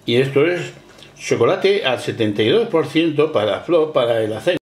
Y esto es chocolate al 72% para flor, para el acento.